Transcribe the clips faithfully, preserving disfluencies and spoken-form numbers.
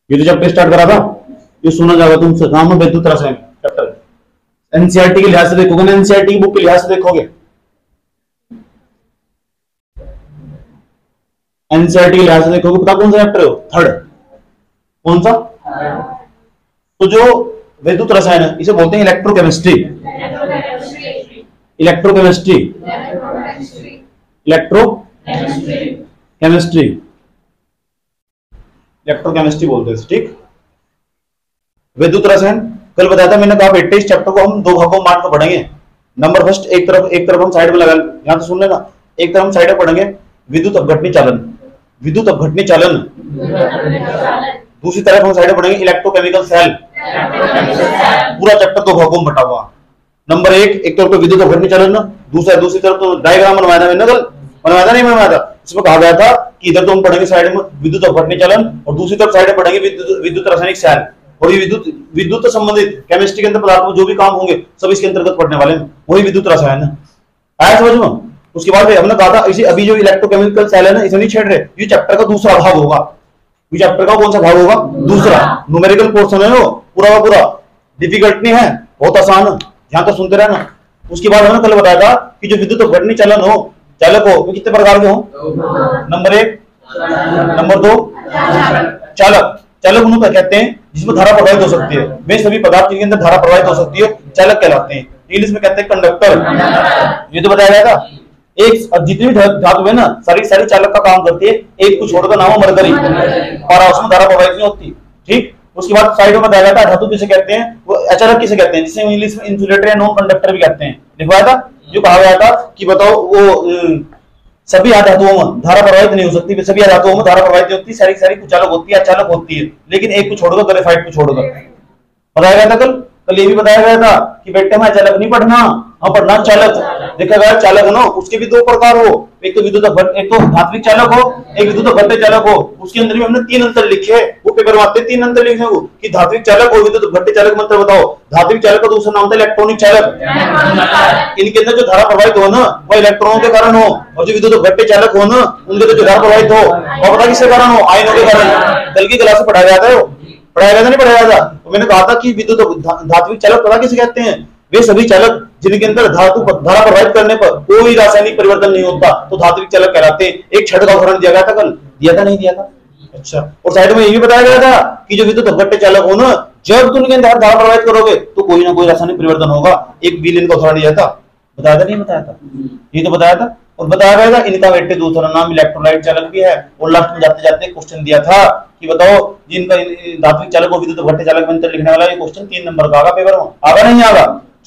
ये तो chapter start करा था, ये सुना जाएगा तुमसे, नाम है विद्युत रसायन चैप्टर। एनसीईआरटी के लिहाज से देखोगे ना, एनसीईआरटी की बुक के लिहाज से देखोगे, एनसीईआरटी के लिहाज से देखोगे, पता कौन सा चैप्टर हो? थर्ड। कौन सा? तो जो विद्युत रसायन है इसे बोलते हैं electrochemistry, electrochemistry, electrochemistry, electrochemistry बोलते हैं, ठीक। विद्युत रसायन कल बताया था मैंने, कहा बेटे इस चैप्टर को हम दो भागों में बांट कर पढ़ेंगे। नंबर फर्स्ट, एक तरफ एक तरफ हम साइड में लगा, यहां तो सुन लेना, एक तरफ हम साइड में पढ़ेंगे विद्युत अपघटनी चालन, विद्युत अपघटनी चालन, दूसरी तरफ हम साइड में पढ़ेंगे इलेक्ट्रोकेमिकल सेल। पूरा चैप्टर दो भागों में बटा हुआ। नंबर एक, एक तरफ विद्युत अपघटनी चालन, दूसरा दूसरी तरफ तो डायग्राम बनवाया था मैंने, कल बनवाया था नहीं बनवाया था, इसमें कहा गया था कि इधर तो हम पढ़ेंगे साइड में विद्युत अपघटनी चालन और दूसरी तरफ साइड में पढ़ेंगे विद्युत विद्युत रासायनिक सेल। और ये विद्युत विद्युत संबंधित केमिस्ट्री के अंदर पदार्थ में जो भी काम होंगे सब इसके अंतर्गत पढ़ने वाले हैं, वही विद्युत रसायन है। आया समझ में? उसके बाद हमने कहा था इसी अभी जो इलेक्ट्रोकेमिकल सेल है ना, इसे नहीं छेड़ रहे, ये चैप्टर का दूसरा भाग होगा। ये चैप्टर का कौन सा भाग होगा? दूसरा। न्यूमेरिकल पोर्शन है वो पूरा का पूरा, डिफिकल्ट नहीं है, बहुत आसान है, ध्यान तो सुनते रहना। उसके बाद हमने कल बताया था कि जो विद्युत अपघटनी चालन हो, चालक हो, वो कितने प्रकार के हो? नंबर एक, नंबर दो, चालक। चालक उनको कहते हैं जिसमें धारा प्रवाहित हो सकती है, वे सभी पदार्थ जिनके अंदर धारा प्रवाहित हो सकती है चालक कहलाते हैं। इंग्लिश में कहते हैं कंडक्टर। ये तो बताया गया था। एक जितनी भी धातु है ना, सारी सारी चालक का काम करती है, एक को छोड़कर नाम है मरकरी, और उसमें धारा प्रवाहित नहीं होती, ठीक। उसके बाद साइड में बताया गया था धातु किसे कहते हैं, वो अचालक किसे कहते हैं, जिसे इंग्लिश में इंसुलेटर या नॉन कंडक्टर भी कहते हैं। लिखवाया था, जो कहा गया था कि बताओ वो सभी धातुओं में धारा प्रवाहित नहीं हो सकती, सभी धातुओं में धारा प्रवाहित नहीं होती, सारी सारी कुचालक होती है, अचालक होती है, लेकिन एक को छोड़कर, ग्रेफाइट को छोड़कर। बताया गया था कल कल ये भी बताया गया था कि बेटे में चालक नहीं पढ़ना, हाँ पढ़ना चालक। देखा गया चालक ना, उसके भी दो प्रकार हो, एक तो विद्युत एक तो धात्विक चालक हो, एक विद्युत अपघट्य चालक हो। उसके अंदर भी हमने तीन अंतर लिखे, वो पेपर में आते तीन अंतर लिखे हो कि धात्विक चालक और विद्युत अपघट्य चालक में अंतर बताओ। धात्विक चालक का दूसरा नाम था इलेक्ट्रॉनिक चालक, इनके अंदर जो धारा प्रवाहित हो ना वो इलेक्ट्रॉनों के कारण हो, और जो विद्युत अपघट्य चालक हो ना उनके अंदर जो धारा प्रवाहित हो और पता किसके कारण हो? आयनों के कारण। कल की क्लास में पढ़ाया जाता है, पढ़ाया गया था नहीं पढ़ाया था? तो मैंने कहा था कि विद्युत धात्विक चालक पता किसे कहते हैं? वे सभी चालक जिनके अंदर धातु धारा प्रवाहित करने पर कोई रासायनिक परिवर्तन नहीं होता, तो धात्विक चालक कहलाते हैं। एक छठ का उदाहरण दिया गया था कल, दिया था नहीं दिया था? अच्छा। और साइड में ये भी बताया गया था कि जो विद्युत अपघट्य चालक हो ना, जब तुम उनके अंदर धारा प्रवाहित करोगे तो कोई ना कोई रासायनिक परिवर्तन होगा। एक विलेन का उदाहरण दिया था, बताया था नहीं बताया था? ये तो बताया था। और बताया गया था इनका बेटे दूसरा नाम इलेक्ट्रोलाइट चालक भी है। और लास्ट में जाते जाते क्वेश्चन दिया था कि बताओ जिनका धात्विक चालक और विद्युत अपघट्य चालक में अंतर लिखने वाला ये क्वेश्चन तीन नंबर का आगा पेपर में, आगा नहीं आगा?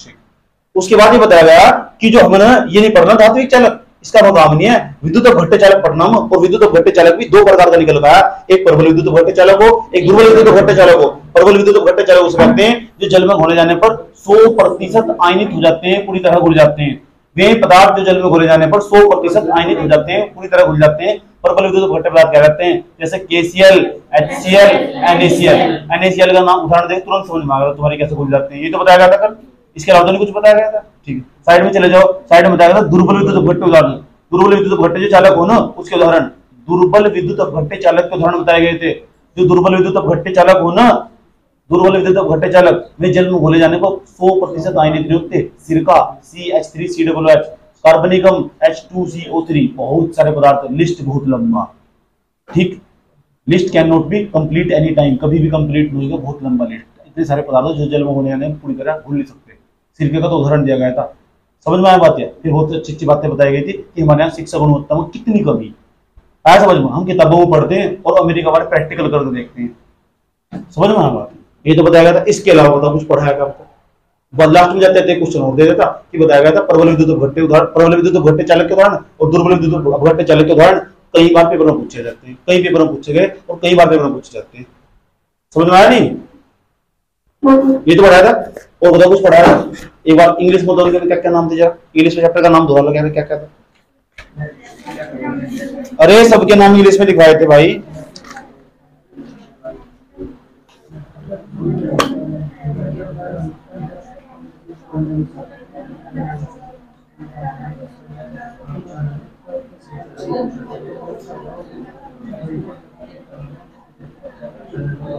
उसके बाद ये बताया गया कि जो हमने ये नहीं पढ़ना धात्विक चालक, इसका काम नहीं है, विद्युत अपघट्य चालक पढ़ना। और विद्युत अपघट्य चालक भी दो प्रकार का निकल गया, एक प्रबल विद्युत अपघट्य चालक हो, एक दुर्बल विद्युत अपघट्य चालक हो। प्रबल विद्युत अपघट्य चालक उसे कहते हैं जो जल में घोले जाने पर सौ प्रतिशत आयनित हो जाते हैं, पूरी तरह घुल जाते हैं। वे पदार्थ जो जल में घोले जाने पर सौ प्रतिशत आयनित हो जाते हैं, पूरी तरह घुल जाते हैं, प्रबल विद्युत अपघट्य पदार्थ क्या कहते हैं? जैसे केसीएल, एचसीएल, एनएसीएल। एनएसीएल का नाम उदाहरण दें तुरंत समझ में आ गया तुम्हारे कैसे घुल जाते हैं। ये तो बताया गया था कल, इसके अलावा नहीं कुछ बताया गया था, ठीक है। साइड में चले जाओ, साइड में बताया गया था दुर्बल विद्युत अपघट्य उदाहरण। दुर्बल विद्युत अपघट्य जो चालक हो ना उसके उदाहरण, दुर्बल विद्युत अपघट्य चालक के उदाहरण बताए गए थे। जो दुर्बल विद्युत अपघट्य चालक हो ना, दुर्बल विद्युत अपघट्य चालक में जल में घोले जाने पर सौ प्रतिशत आयनित नहीं होते। सिरका C H three C double H, कार्बनिकम H two C O three, बहुत सारे पदार्थ, लिस्ट बहुत लंबा, ठीक। List can not be complete any time, कभी भी कंप्लीट नहीं होगा, बहुत लंबा लिस्ट। इतने सारे पदार्थ जो जल में होने जाने पूरी तरह घुल नहीं सकते। सिरके का तो उदाहरण दिया गया था, समझ में आया बात है? फिर बहुत अच्छी अच्छी बातें बताई गई थी कि हमारे यहाँ शिक्षा गुणवत्ता में कितनी कमी आया समझ में। हम किताबों में पढ़ते हैं और अमेरिका वाले प्रैक्टिकल करके देखते हैं, समझ में आया बात? ये तो बताया गया था। इसके अलावा बताओ कुछ पढ़ाया गया आपको? लास्ट में जाते थे क्वेश्चन और दे देता कि बताया गया था प्रबल विद्युत अपघट्य उदाहरण, प्रबल विद्युत अपघट्य चालक के उदाहरण और दुर्बल विद्युत अपघट्य चालक के उदाहरण कई बार पेपर में पूछे जाते हैं, कई पेपर में पूछे गए और कई बार पेपर में पूछे जाते हैं। समझ में आया नहीं? ये तो पढ़ाया था। और बताओ कुछ पढ़ाया था? एक बार इंग्लिश में दोनों क्या क्या नाम थे जरा, इंग्लिश में चैप्टर का नाम दोहरा लगा क्या क्या था? अरे सबके नाम इंग्लिश में लिखवाए थे भाई।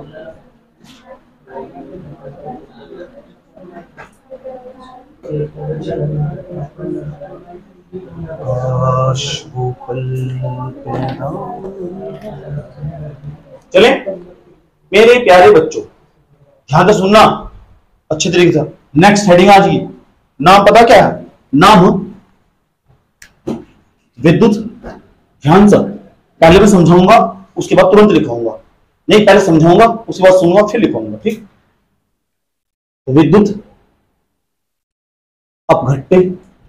चले मेरे प्यारे बच्चों, ध्यान से सुनना अच्छे तरीके से। नेक्स्ट हेडिंग आज की नाम पता क्या है? नाम विद्युत। ध्यान से, पहले मैं समझाऊंगा उसके बाद तुरंत लिखाऊंगा, नहीं पहले समझाऊंगा उसके बाद सुनूंगा फिर लिखाऊंगा, ठीक? विद्युत अपघट्टे।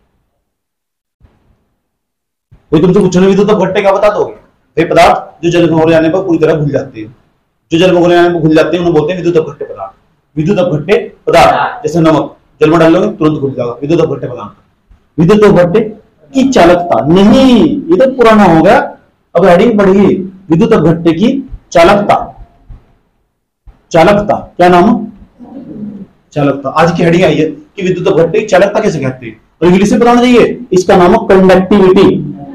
भाई तुमसे पूछने विद्युत अपघट्टे क्या बता दोगे? वे पदार्थ जो जल में हो जाने पर पूरी तरह घुल जाते हैं, जो जल में हो जाने पर घुल जाते हैं उन्हें बोलते हैं विद्युत अपघट्टे पदार्थ। विद्युत अपघट्टे पदार्थ जैसे नमक जल में डालोगे तुरंत घुल जाएगा, विद्युत अपघट्टे पदार्थ। विद्युत अपघट्टे की चालकता नहीं, ये तो पुराना हो गया, अब हेडिंग पढ़िए। विद्युत अपघट्टे की चालकता। चालकता क्या नाम? चालकता। आज की हेडिंग आई है कि विद्युत अपघट्टे की चालकता कैसे कहते हैं, और इंग्लिश में बताना चाहिए। इसका नाम है कंडक्टिविटी।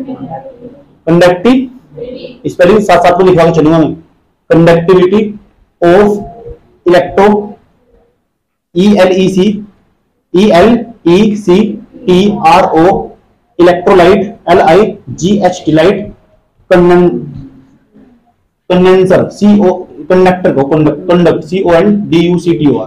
कंडक्टिव स्पेलिंग साथ साथ में लिखवा के चलूंगा मैं। Conductivity of electro E L E C E L E C T R O electrolyte L I G H T light condenser C O conductor को कंडक्ट सी O N D U C T O R.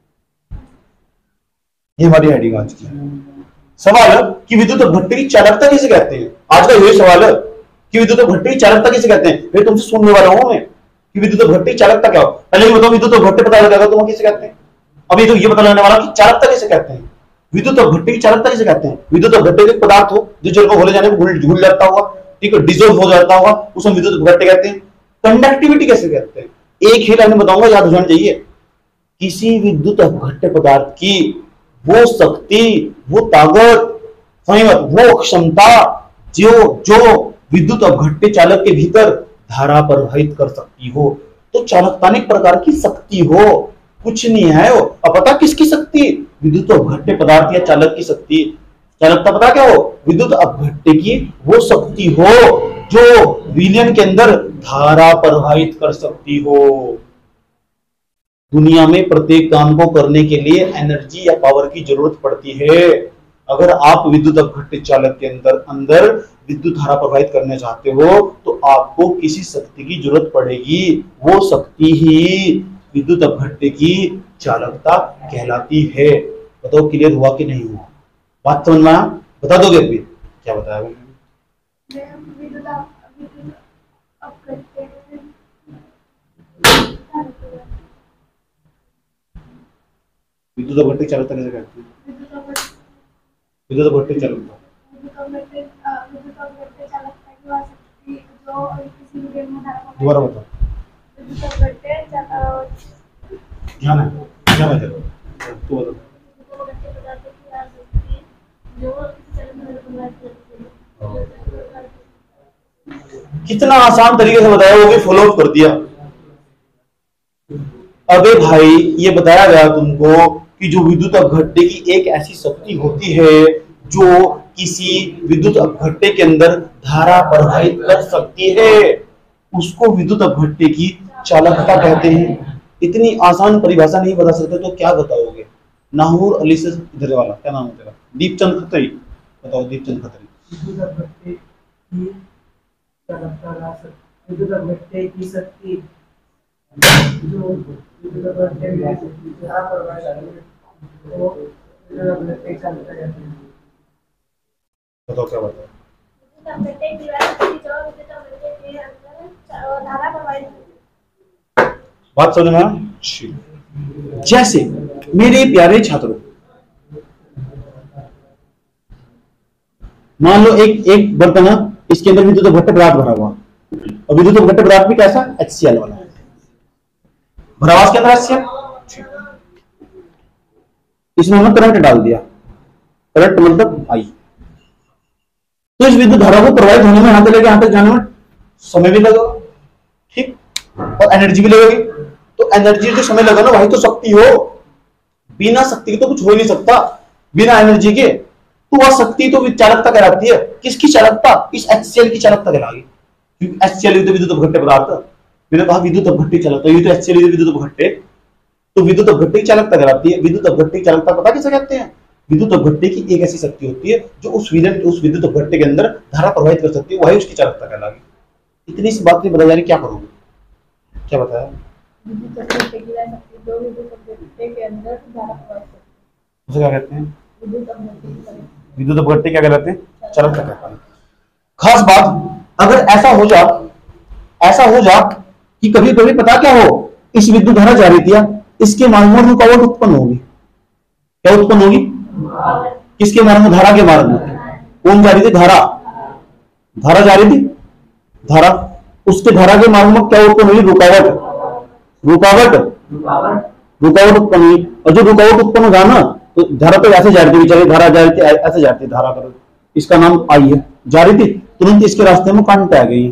ये हमारी heading आज की। सवाल है कि विद्युत अपघट्टे की चालकता किसे कहते हैं? आज का यही सवाल है कि विद्युत अपघट्टे की चालकता किसे कहते हैं। मैं तुमसे सुनने वाला हूं मैं कि विद्युत अपघट्टे की चालकता क्या हो। पहले ये बताओ विद्युत अपघट्टे पता लगाएगा तुम किसे कहते हैं। अभी तो ये पता लगाने वाला कि चालकता किसे कहते हैं। विद्युत अपघट्टे की चालकता किसे कहते हैं? विद्युत अपघट्टे एक पदार्थ हो जो जल को घोले जाने में घुल जाता होगा, ठीक है, डिसॉल्व हो जाता होगा, उसको विद्युत अपघट्टे कहते हैं। कंडक्टिविटी कैसे कहते हैं? एक ही लाइन में बताऊंगा, याद हो जाना चाहिए। किसी विद्युत अपघट्टे पदार्थ की वो शक्ति, वो ताकत, वो क्षमता जो जो विद्युत अपघट्टे चालक के भीतर धारा प्रवाहित कर सकती हो। तो चालकता एक प्रकार की शक्ति हो, कुछ नहीं है वो। अब पता किसकी शक्ति? विद्युत अपघट्टे पदार्थ या चालक की शक्ति। चालकता पता क्या हो? विद्युत अपघट्टे की वो शक्ति हो जो विलयन के अंदर धारा प्रवाहित कर सकती हो। दुनिया में प्रत्येक काम को करने के लिए एनर्जी या पावर की जरूरत पड़ती है। अगर आप विद्युत अपघट्टे चालक के अंदर अंदर विद्युत धारा प्रवाहित करना चाहते हो तो आपको किसी शक्ति की जरूरत पड़ेगी। वो शक्ति ही विद्युत अपघट्टे की चालकता कहलाती है। बताओ क्लियर हुआ कि नहीं हुआ? बात समझ में आया? बता दोगे अभी क्या बताया? विद्युत अपघट्टे चालकता कैसे कहते हैं? विद्युत अपघट्टे चालकता दोबारा बताओ। ध्यान है, ध्यान है, तो बताओ। कितना आसान तरीके से बताया, वो भी फॉलो अप कर दिया। अबे भाई ये बताया गया तुमको कि जो विद्युत अपघट्टे की एक ऐसी शक्ति होती है जो किसी विद्युत अपघट्टे के अंदर धारा प्रवाहित कर सकती है, उसको विद्युत अपघट्टे की चालकता कहते हैं। इतनी आसान परिभाषा नहीं बता सकते तो क्या बताओगे? नाहूर अली से इधर वाला, क्या नाम है तेरा? दीपचंद खत्री। बताओ दीपचंद खत्री। विद्युत अपघट्टे की चालकता विद्युत अपघट्टे की शक्ति जो विद्युत अपघट्टे में धारा प्रवाहित वो विद्युत अपघट्टे की चालकता कहते हैं। बताओ क्या बताओ? विद्युत अपघट्टे की शक्ति जो विद्युत अपघट्टे के अंदर धारा प्रवाहित। बात समझ में आया? जैसे मेरे प्यारे छात्रों, मान लो एक एक बर्तन है, इसके अंदर विद्युत अपघट्टे पदार्थ भरा हुआ, और विद्युत अपघट्टे पदार्थ भी कैसा? एच सी एल वाला है। भरा हुआ इसके अंदर एच सी एल, इसमें हमने करंट डाल दिया, करंट मतलब आई। तो इस विद्युत धारा को प्रवाहित होने में, यहां से लेकर यहां तक जाने में समय भी लगेगा, ठीक, और एनर्जी भी लगेगी। तो एनर्जी जो समय लगा ना, वही तो शक्ति हो। बिना शक्ति के तो कुछ हो ही नहीं सकता, बिना एनर्जी के। तो वह शक्ति तो चालकता कहलाती है। किसकी चालकता? इस एच सी एल की चालकता कहलाएगी, क्योंकि एच सी एल विद्युत अपघट्टे पदार्थ। मैंने कहा विद्युत अपघट्टी चालकता, ये तो एक्चुअली विद्युत अपघट्टे, तो विद्युत अपघट्टी चालकता कहलाती है। विद्युत अपघट्टी चालकता पता किसे कहते हैं? विद्युत अपघट्टी की एक ऐसी शक्ति होती है जो उस विद्युत उस विद्युत अपघट्टे के अंदर धारा प्रवाहित कर सकती है, वही उसकी चालकता कहलाएगी। इतनी सी बात नहीं बता जा रही, क्या करोगे? क्या बताया? विद्युत अपघट्टे की वह शक्ति जो विद्युत अपघट्टे के अंदर धारा प्रवाहित करती है, उसे क्या कहते हैं? विद्युत अपघट्टे की शक्ति। विद्युत अपघट्टी क्या कहलाते हैं? चालकता कहलाते हैं। खास बात, अगर ऐसा हो जा ऐसा हो जा कि कभी कभी पता क्या हो, इस विद्युत धारा जा रही थी, इसके मार्ग में रुकावट उत्पन्न होगी। क्या उत्पन्न होगी? किसके मार्ग में? धारा के मार्ग में। कौन जा रही थी? धारा। धारा जा रही थी, धारा। उसके धारा के मार्ग में क्या उत्पन्न हुई? रुकावट। रुकावट रुकावट उत्पन्न हुई, और जो रुकावट उत्पन्न होगा ना, तो धारा तो ऐसे जा रही थी बेचारी, धारा जा रही थी ऐसे जाती थी धारा कर, इसका नाम आई है, जा रही थी, तुरंत इसके रास्ते में कांटे आ गई,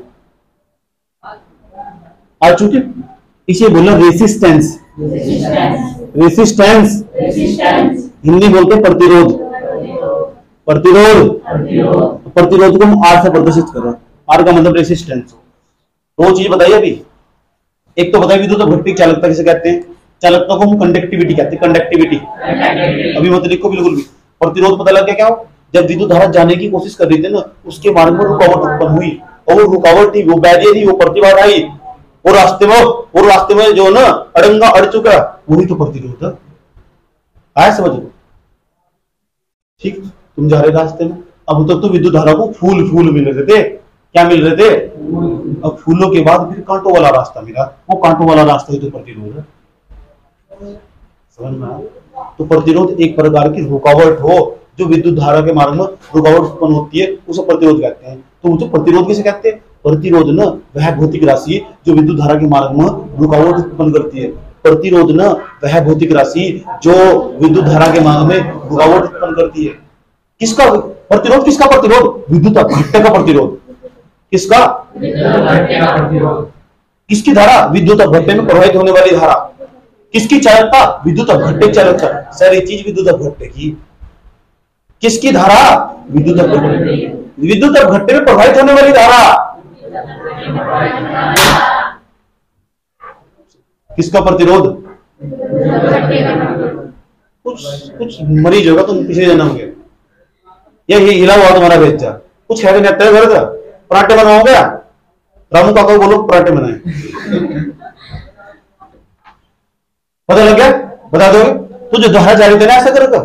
आ चुके, इसे बोला रेसिस्टेंस। रेसिस्टेंस हिंदी बोलते प्रतिरोध। प्रतिरोध प्रतिरोध को हम आर से प्रदर्शित कर रहे हैं। आर का मतलब रेसिस्टेंस। दो चीज बताइए अभी। एक तो बताइए विद्युत अपघट्टी चालकता किसे कहते हैं? चालकता को हम कंडक्टिविटी कहते हैं। कंडक्टिविटी अभी मत लिखो बिल्कुल भी। प्रतिरोध पता लग गया क्या हो? जब विद्युत धारा जाने की कोशिश कर रही थी ना, उसके मार्ग में रुकावट उत्पन्न हुई, और वो रुकावट थी, वो बैरियर थी, वो प्रतिबाधा आई, वो रास्ते में वो रास्ते में जो ना अड़ंगा अड़ चुका, वही तो प्रतिरोध है। आया समझ लो? ठीक, तुम जा रहे रास्ते में, अब तक तो विद्युत धारा को फूल फूल मिल रहे थे। क्या मिल रहे थे? अब फूलों के बाद फिर कांटों वाला रास्ता मिला, वो कांटों वाला रास्ता ही तो प्रतिरोध है। समझ में आया? तो प्रतिरोध एक प्रकार की रुकावट हो, जो विद्युत धारा के मार्ग में रुकावट उत्पन्न होती है, उसे प्रतिरोध कहते हैं। तो मुझे प्रतिरोध किसे कहते हैं? प्रतिरोध न वह भौतिक राशि जो विद्युत धारा के मार्ग में रुकावट उत्पन्न करती है। प्रतिरोध न वह भौतिक राशि जो विद्युत धारा के मार्ग में रुकावट उत्पन्न करती है। किसका प्रतिरोध? किसका प्रतिरोध? विद्युत अपघट्टे का प्रतिरोध। किसका? किसकी धारा? विद्युत अपघट्टे में प्रवाहित होने वाली धारा। किसकी चालकता? विद्युत अपघट्टे चालकता। सारी चीज विद्युत अपघट्टे की। किसकी धारा? विद्युत अपघट्टे। विद्युत अपघट्टे में प्रवाहित होने वाली धारा। किसका प्रतिरोध? कुछ कुछ मरीज होगा तुम पिछले जन्म के, ये हिला हुआ तुम्हारा बेचा, कुछ है नहीं घर का। पराठे बनाओ क्या? रामू काका बोलो पराठे बनाए। पता लग गया? बता दोगे? तो जो धारा जा रही थी ना ऐसा करेगा,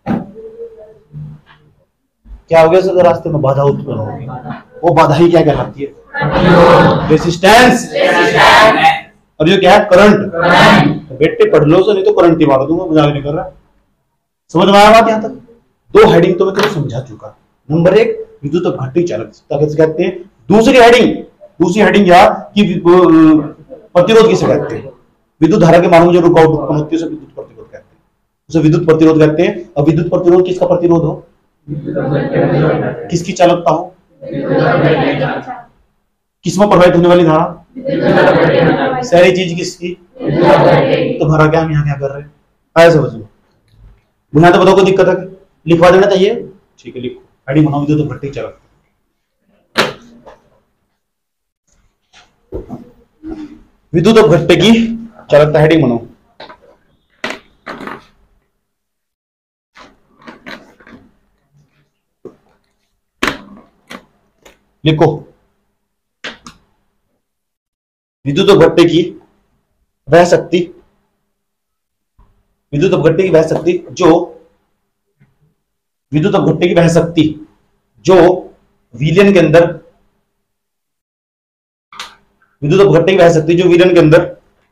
क्या हो गया? सर रास्ते में बाधा उत्पन्न होगी, वो बाधा ही क्या कहलाती है? रेसिस्टेंस। और ये क्या है? करंट। तो बेटे पढ़ लो, नहीं तो करंट ही मार दूंगा, मजाक नहीं कर रहा। समझ में आया बात? यहां तक दो हेडिंग तो मैं तुम्हें समझा चुका। नंबर एक, विद्युत अपघट्टी चालकता किसे कहते हैं। दूसरी हेडिंग दूसरी हेडिंग क्या कि प्रतिरोध किसे कहते हैं। विद्युत धारा के मार्ग में जो रुकावट उत्पन्न होती है उसे विद्युत प्रतिरोध कहते हैं। उसे विद्युत प्रतिरोध कहते हैं। और विद्युत प्रतिरोध किसका प्रतिरोध हो? किसकी चालकता हो? किसमें प्रवाहित होने वाली धारा? सारी चीज किसकी? तो भरा क्या हम यहाँ क्या कर रहे हैं? आया समझ लो। बुनियाद तो बताओ, कोई दिक्कत है? लिखवा देना चाहिए। ठीक है, लिखो। हेडिंग बनाओ विद्युत अपघट्टी चालकता। विद्युत अपघट्टे की चालकता हेडिंग बनाओ। लिखो विद्युत अपघट्टे की वह शक्ति विद्युत अपघट्टे की वह शक्ति जो विद्युत अपघट्टे की वह शक्ति जो विलयन के अंदर विद्युत अपघट्टे की वह शक्ति जो विलयन के अंदर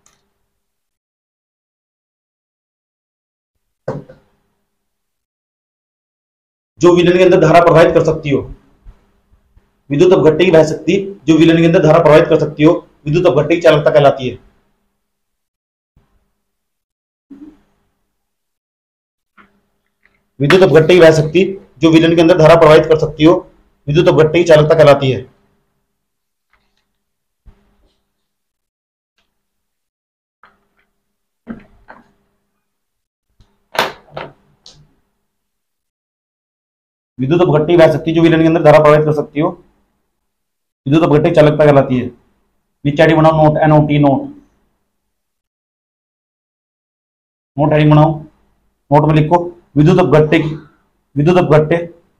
जो विलयन के अंदर धारा प्रवाहित कर सकती हो। विद्युत अपघट्टे की वह शक्ति जो विलयन के अंदर धारा प्रवाहित कर सकती हो, विद्युत अपघट्टे की चालकता कहलाती है। विद्युत अपघट्टे की वह शक्ति जो विलयन के अंदर धारा प्रवाहित कर सकती हो, विद्युत अपघट्टे की चालकता कहलाती है। विद्युत अपघट्टे की वह शक्ति जो विलयन के अंदर धारा प्रवाहित कर सकती हो, विद्युत अपघट्टे की चालकता कहलाती है। नीचे हेडिंग बनाओ note, N O T note, note heading बनाओ। नोट में लिखो विद्युत अपघट्टे की, विद्युत अपघट्टे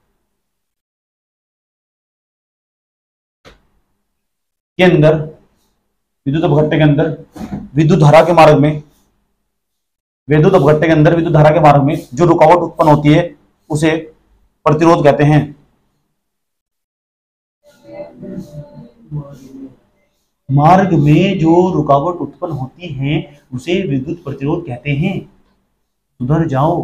के अंदर, विद्युत अपघट्टे के अंदर विद्युत धारा के मार्ग में, विद्युत अपघट्टे के अंदर विद्युत धारा के मार्ग में जो रुकावट उत्पन्न होती है उसे प्रतिरोध कहते हैं। मार्ग में जो रुकावट उत्पन्न होती है उसे विद्युत प्रतिरोध कहते हैं। सुधर जाओ।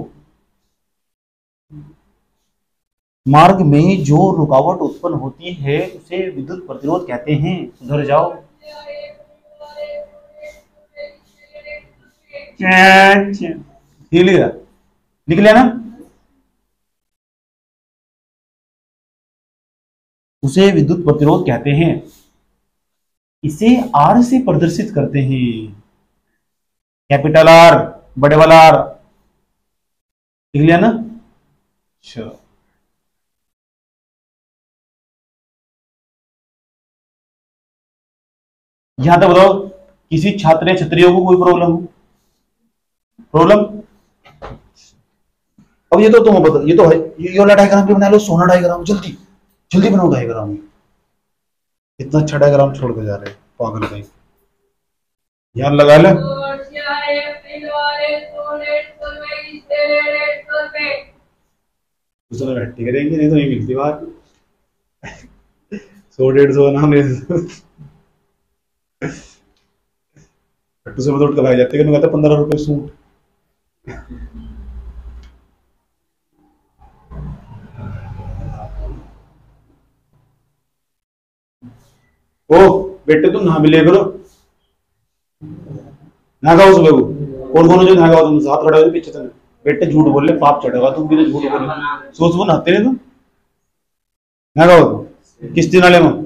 मार्ग में जो रुकावट उत्पन्न होती है उसे विद्युत प्रतिरोध कहते हैं। सुधर जाओ। लिख लिया ना? उसे विद्युत प्रतिरोध कहते हैं। इसे आर से प्रदर्शित करते हैं। कैपिटल आर, बड़े वाला आर, लिख लिया ना? अच्छा, यहां तक बताओ किसी छात्र या छात्रियों को कोई प्रॉब्लम हो? प्रॉब्लम? अब ये तो तुम बताओ, ये तो है, ये वाला डायग्राम भी बना लो, सोना डायग्राम, जल्दी जल्दी बनाओ डायग्राम। इतना अच्छा डायग्राम छोड़ के जा रहे पागल भाई। ध्यान लगा ले। हट्टी करेंगे नहीं तो नहीं मिलती बात। सौ डेढ़ सौ नाम से उठ कर भाग जाते हैं, कहते पंद्रह रुपए सूट। ओ बेटे तुम नहा भी ले करो, नहाओ सुबह को। कौन कौन जो नहाओ तुम साथ खड़े हो पीछे। तुम बेटे झूठ बोल ले, पाप चढ़ेगा। तुम भी तो झूठ बोल ले, सोच वो नहाते नहीं तुम। नहाओ किस्ती नाले में।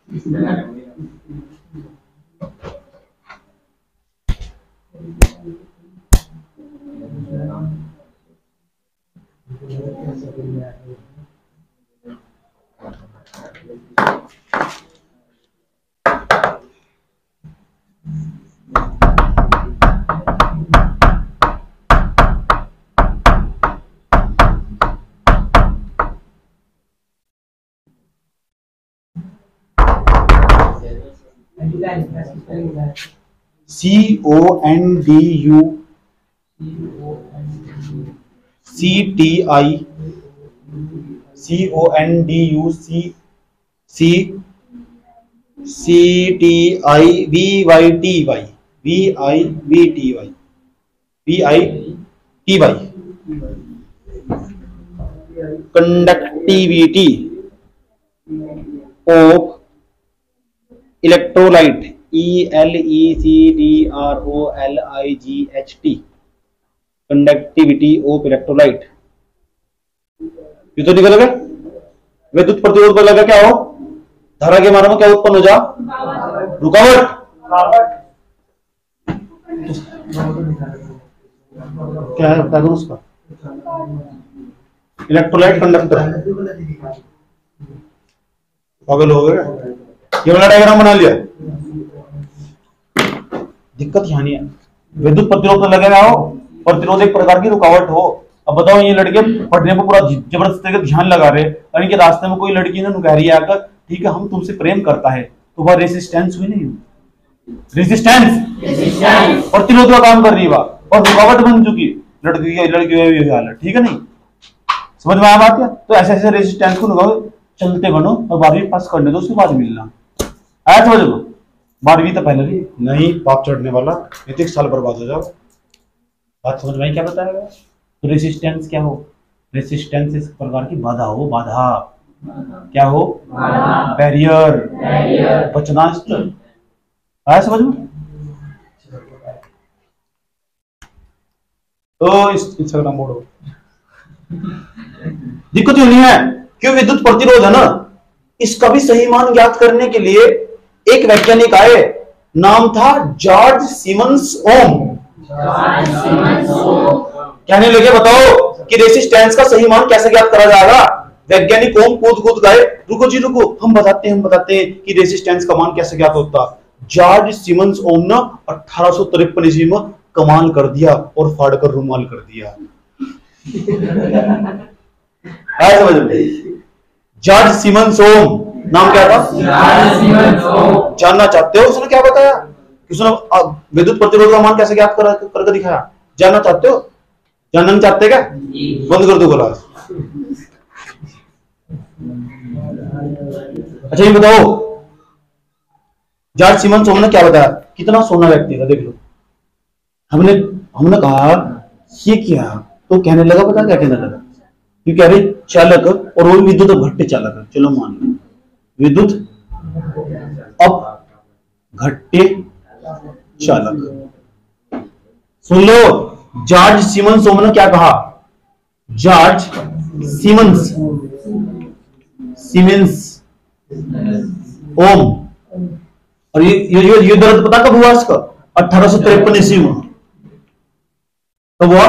C O N D U C T I, C O N D U C C C T I V Y T Y, V I V T Y, V I T Y, conductivity of electrolyte, E L E C D R O L I G H T, conductivity of electrolyte. ये तो निकल गया। विद्युत प्रतिरोध पर लगा क्या हो? धारा के मार्ग में क्या उत्पन्न हो जा? रुकावट। क्या है बता दो उसका? Electrolyte conductor. पागल हो गए। ये वाला डायग्राम बना लिया। दिक्कत यहाँ नहीं है। विद्युत प्रतिरोध पर लगे हो, प्रतिरोध एक प्रकार की रुकावट हो। अब बताओ ये लड़के पढ़ने पर पूरा जबरदस्त तरीके ध्यान लगा रहे और इनके रास्ते में कोई लड़की ना कह रही है आकर ठीक है हम तुमसे प्रेम करता है, तो वह रेसिस्टेंस हुई नहीं? रेसिस्टेंस प्रतिरोध का काम कर रही है और रुकावट बन चुकी लड़की लड़की हाल है। ठीक है नहीं? समझ में आया बात क्या? तो ऐसे ऐसे रेसिस्टेंस को लगाओ, चलते बनो और बारहवीं पास करने दो, उसके बाद मिलना। आया समझ लो? बारहवीं तो पहले भी नहीं, पाप चढ़ने वाला, एक साल बर्बाद हो जाओ। बात समझ में क्या बताया? तो रेसिस्टेंस क्या हो? रेसिस्टेंस इस प्रकार की बाधा हो, बाधा। क्या हो? बैरियर, वचनास्त्र। आया समझ में? तो इस इंस्टाग्राम मोड़ दिक्कत क्यों नहीं है? क्यों? विद्युत प्रतिरोध है ना, इसका भी सही मान ज्ञात करने के लिए एक वैज्ञानिक आए, नाम था जॉर्ज सिमंस ओम। कहने लगे बताओ कि रेसिस्टेंस का सही मान कैसे ज्ञात करा जाएगा? वैज्ञानिक ओम कूद कूद गए, रुको जी रुको, हम बताते हैं हम बताते हैं कि रेसिस्टेंस का मान कैसे ज्ञात होता। जॉर्ज सिमंस ओम ने अठारह सौ तिरपन ईस्वी में कमाल कर दिया और फाड़कर रुमाल कर दिया। आया समझ में? जॉर्ज सिमंस ओम नाम क्या था? George Simons Ohm. जानना चाहते हो उसने क्या बताया? उसने विद्युत प्रतिरोध का मान कैसे ज्ञात कर करके दिखाया? जानना चाहते हो? जानना नहीं चाहते क्या? बंद कर दो क्लास। अच्छा ये बताओ जॉर्ज सिमंस ओम ने क्या बताया? कितना सोना व्यक्ति था देख लो। हमने हमने कहा ये क्या, तो कहने लगा पता क्या कहने लगा? ये कह रहे चालक और वो विद्युत घट्टे चालक है। चलो मान लो विद्युत अब घट्टे चालक। सुन लो जॉर्ज सिमंस ओम ने क्या कहा? George Simons Siemens Ohm. और ये ये ये दर्द पता कब हुआ इसका? अठारह सौ तिरपन ईस्वी में। कब हुआ?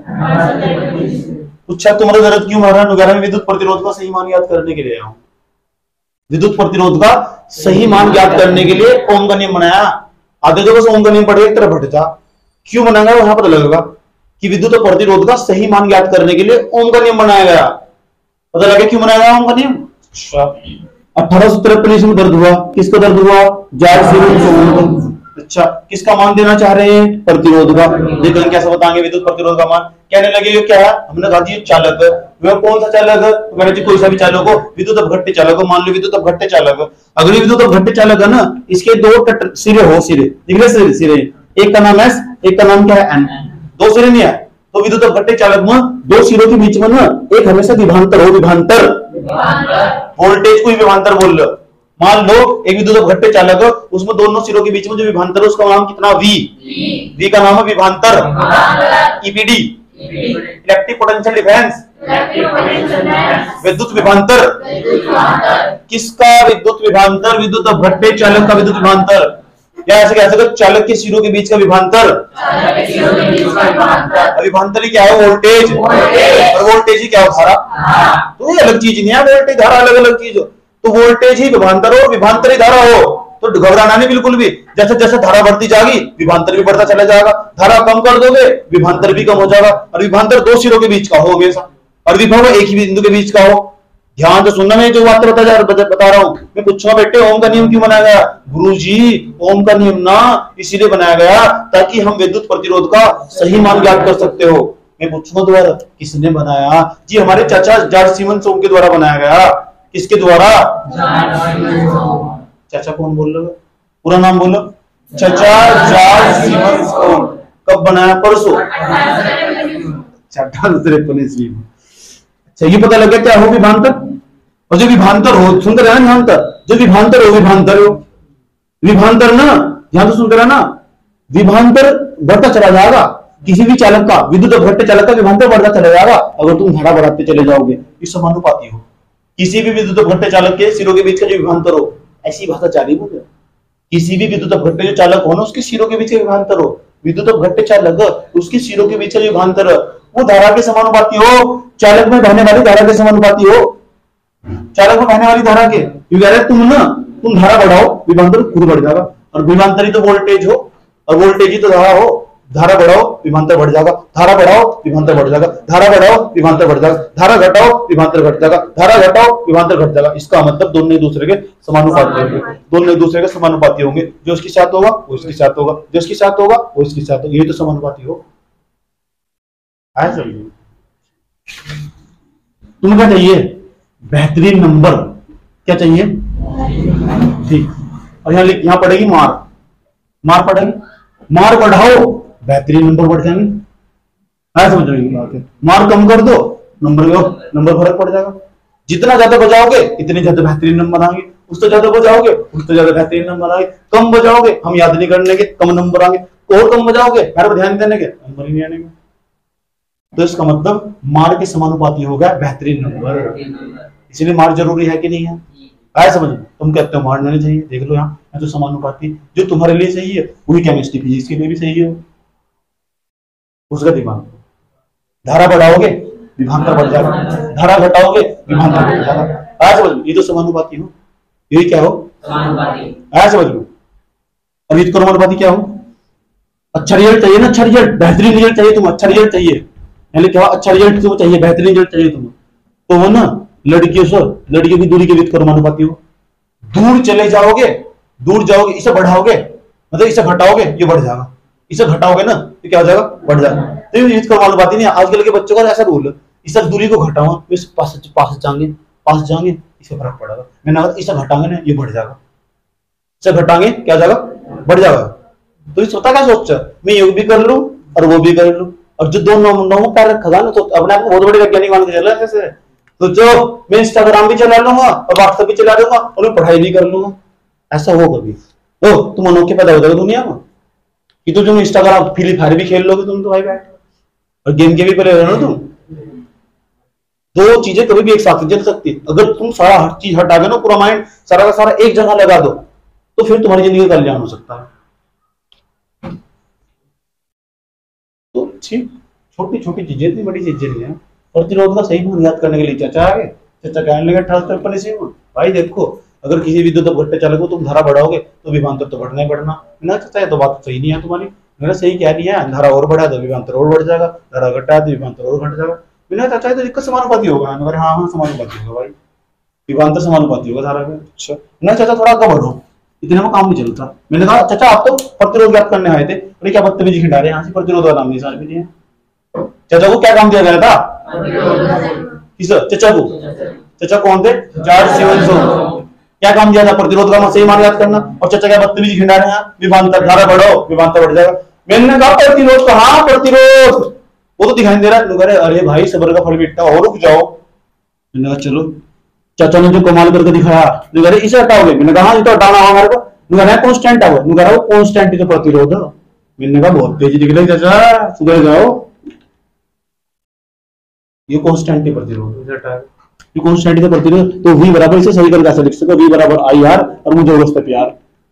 पूछा तुम्हारा दर्द क्यों मारा? वगैरह में विद्युत प्रतिरोध का सही मान याद करने के लिए आया हूं। विद्युत प्रतिरोध का सही मान ज्ञात करने के लिए ओम का नियम बनाया। आधे जो बस ओम का नियम पढ़े एक तरफ हट जा। क्यों बनाया गया? वहां पता लगेगा कि विद्युत प्रतिरोध का सही मान ज्ञात करने के लिए ओम का नियम बनाया गया। पता लगे क्यों बनाया गया ओम का नियम? अठारह सौ तिरपन ईस्वी में दर्द हुआ। किसका दर्द हुआ? George Simons Ohm. अच्छा किसका मान देना चाह रहे हैं? प्रतिरोध का। देखो कैसे बताएंगे विद्युत प्रतिरोध का मान। कहने लगे ये क्या है? हमने कहा जी चालक। वह कौन सा चालक है? तो मैंने जी कोई सा भी चालक हो, विद्युत अपघट्य चालक हो। मान लो विद्युत अपघट्य चालक। अगर ये विद्युत अपघट्य चालक है ना, इसके दो सिरे हो, सिरे निकले सिरे, सिरे एक का नाम एस, एक का नाम क्या है एन। दो सिरे नहीं है तो विद्युत अपघट्य चालक में दो सिरों के बीच में ना एक हमेशा विभवांतर हो। विभवांतर वोल्टेज को विभवांतर बोल लो। मान लो एक विद्युत अपघट्य चालक है, उसमें दोनों सिरों के बीच में जो विभवांतर है उसका नाम कितना? वी। वी का नाम है विभवांतर। EPD electric potential difference. विद्युत विभवांतर किसका? विद्युत विभवांतर विद्युत अपघट्य चालक का विद्युत विभवांतर। या ऐसे कह सकते चालक के सिरों के बीच का विभवांतर। विभवांतर ही क्या है? वोल्टेज। और वोल्टेज ही क्या है? धारा। तो ये अलग चीज नहीं है, वोल्टेज धारा अलग अलग चीज हो। तो वोल्टेज ही विभवांतर हो, विभवांतर ही धारा हो। तो घबराना नहीं बिल्कुल भी। जैसे जैसे धारा बढ़ती जाएगी विभवांतर भी बढ़ता चला जाएगा। धारा कम कर दोगे विभवांतर भी कम हो जाएगा। और विभवांतर दो सिरों के बीच का हो हमेशा, और विभव एक ही बिंदु के बीच का हो। ध्यान से सुनना, मैं जो बात बता जा बता रहा हूं। मैं पूछूंगा बेटे ओम का नियम क्यों बनाया गया? गुरुजी ओम का नियम ना इसीलिए बनाया गया ताकि हम विद्युत प्रतिरोध का सही मान ज्ञात कर सकते हो। मैं पूछूंगा दोबारा किसने बनाया? जी हमारे चाचा जॉर्ज सिमंस ओम के द्वारा बनाया गया। किसके द्वारा? चाचा कौन बोल रहे हो? पूरा नाम बोलो। चाचा जॉर्ज सिमंस ओम। कब बनाया? परसों अठारह सौ तिरपन ईस्वी में। अच्छा ये पता लगा क्या हो? विभवांतर। और जो विभवांतर हो, सुनते रहना विभवांतर, जो विभवांतर हो विभवांतर हो विभवांतर ना, ध्यान से सुनते रहना, विभवांतर बढ़ता चला जाएगा। किसी भी चालक का, विद्युत अपघट्य चालक का विभवांतर बढ़ता चला जाएगा अगर तुम धारा बढ़ाते चले जाओगे। ये समानुपाती हो। किसी भी विद्युत अपघट्य चालक के सिरों के बीच का जो विभवांतर हो, ऐसी भाषा जारी हो गया। किसी भी विद्युत अपघट्य जो चालक हो ना, उसके सिरों के बीच का विभवांतर हो, विद्युत अपघट्य चालक उसके सिरों के बीच का जो विभवांतर वो धारा के समानुपाती हो। चालक में बहने वाली धारा के समानुपाती हो। चालक में बहने वाली धारा के तुम ना तुम धारा बढ़ाओ विभवांतर खुद बढ़ जाएगा। और विभवांतर ही तो वोल्टेज हो, और वोल्टेज ही तो धारा हो। धारा बढ़ाओ विभवांतर बढ़ जाएगा, धारा बढ़ाओ विभवांतर बढ़ जाएगा, धारा बढ़ाओ विभवांतर बढ़ जाएगा, धारा घटाओ विभवांतर घट जाएगा, धारा घटाओ विभवांतर घट जाएगा। इसका मतलब दोनों एक दूसरे के समानुपाती होंगे। दोनों एक दूसरे के समानुपाती होंगे। जो इसके साथ होगा वो इसके साथ होगा, जो इसके साथ होगा वो इसके साथ होगा। ये तो समानुपाती हो। तुम्हें क्या चाहिए? बेहतरीन नंबर। क्या चाहिए? ठीक। और यहाँ यहाँ पड़ेगी मार। मार पड़ेगी, मार बढ़ाओ बेहतरीन नंबर बढ़ जाएंगे। ऐसा समझ रही बात है। मार कम कर दो नंबर नंबर फर्क पड़ जाएगा। जितना ज्यादा बजाओगे इतने ज्यादा बेहतरीन नंबर आएंगे, उससे ज्यादा बजाओगे उससे ज्यादा बेहतरीन नंबर आएंगे। कम बजाओगे हम याद नहीं करने के, कम नंबर आएंगे। और कम बजाओगे मेरे पर ध्यान देने के, नंबर ही नहीं आने। तो इसका मतलब मार के समानुपाती होगा बेहतरीन नंबर। इसलिए मार जरूरी है कि नहीं है? आया समझ में? तुम कहते हो मार नहीं चाहिए, देख लो यहाँ तो समानुपाती जो तुम्हारे लिए सही है वही केमिस्ट्री फिजिक्स के लिए भी सही है। उसका दिमाग धारा बढ़ाओगे विभवांतर बढ़ जाएगा, धारा घटाओगे विभवांतर बढ़ जाएगा। आया समझ में? ये तो समानुपाती हो। यही क्या हो? समानुपाती। आया समझ में? अब विद्युत क्रमानुपाती क्या हो? अच्छा रिजल्ट चाहिए ना, अच्छा रिजल्ट, बेहतरीन रिजल्ट चाहिए तुम, अच्छा रिजल्ट चाहिए, यानी क्या अच्छा रिजल्ट तुम्हें चाहिए, बेहतरीन रिजल्ट चाहिए तुम्हें, तो वो ना लड़कियों से लड़कियों की दूरी के विद्युत क्रमानुपाती हो। दूर चले जाओगे, दूर जाओगे, इसे बढ़ाओगे मतलब इसे घटाओगे ये बढ़ जाएगा, इसे घटाओगे ना तो क्या हो जाएगा, बढ़ जाएगा। तो ये विद्युत क्रमानुपाती नहीं, आजकल के बच्चों का ऐसा रूल है, इसे दूरी को घटाओ इस पास पास जाएंगे पास जाएंगे इससे फर्क पड़ेगा, मैंने अगर इसे घटाएंगे ना ये बढ़ जाएगा, इसे घटाएंगे क्या जाएगा, बढ़ जाएगा। तो इस पता क्या सोचा, मैं ये भी कर लूं और वो भी कर लूं, और जो दोनों नौ पैर रखा ना तो अपने आप को बहुत बड़े वैज्ञानिक मान के चल रहा है कैसे, तो जो मैं इंस्टाग्राम भी चला लूंगा और व्हाट्सएप भी चला लूंगा और मैं पढ़ाई भी कर लूंगा, ऐसा हो कभी ओ तुम अनोखे पैदा हो जाओगे दुनिया में कि तो तुम इंस्टाग्राम फ्री फायर भी खेल लोगे तुम तो भाई बैठ, और गेम के भी प्लेयर हो ना तुम। दो चीजें कभी भी एक साथ नहीं चल सकती, अगर तुम सारा हर चीज हटा गए ना, पूरा माइंड सारा का सारा एक जगह लगा दो तो फिर तुम्हारी जिंदगी का कल्याण हो सकता है। तो छोटी छोटी चीजें, इतनी बड़ी चीजें नहीं है। प्रतिरोध का सही मान याद करने के लिए चाचा आगे चाचा कहने लगे अठारह तिरपन ईस्वी में, भाई देखो अगर किसी विद्युत भट्टे चालक को तुम धारा बढ़ाओगे तो विभवांतर तो बढ़ना ही बढ़ना, ना चाचा ये तो बात सही नहीं है तुम्हारी, मेरा सही क्या नहीं है, धारा और बढ़ा तो विभवांतर और बढ़ जाएगा, धारा घटा तो विभवांतर और घट जाएगा, बिना चाचा तो दिक्कत समानुपाती होगा, अरे हाँ हाँ समानुपाती होगा भाई, विभवांतर समानुपाती होगा धारा में। अच्छा ना चाचा थोड़ा आगे बढ़ो, इतने में काम नहीं चलता। मैंने कहा चाचा आप तो प्रतिरोध ज्ञात करने आए थे, अरे क्या बदतमीजी खिंडा रहे, यहाँ से प्रतिरोध का नाम नहीं समझ में नहीं है। चाचा को क्या काम दिया गया था, किस चाचा को, चाचा कौन थे, जॉर्ज स्टीफनसन, क्या काम दिया था, प्रतिरोध का सही मान याद करना, और चाचा क्या बदतमीजी खिंडा रहे हैं, विभवांतर धारा बढ़ाओ विभवांतर बढ़ जाएगा। मैंने कहा प्रतिरोध, कहाँ प्रतिरोध, वो तो दिखाई दे रहा है, अरे भाई सबर का फल मिटता और रुक जाओ। मैंने कहा चलो, चाचा ने जो कमाल करके दिखाया, इसे हटाओगे, मैंने कहा हाँ तो हटाना होगा हमारे को, कॉन्स्टेंट है वो, वो कॉन्स्टेंट ही तो प्रतिरोध है। मैंने कहा बहुत तेजी दिख रही चाचा, सुधर जाओ, ये कॉन्स्टेंट ही प्रतिरोध, ये कॉन्स्टेंट ही प्रतिरोध, तो v बराबर इसे सही करके ऐसे लिख सकते हो, v बराबर आई आर और मुझे अवस्था प्यार,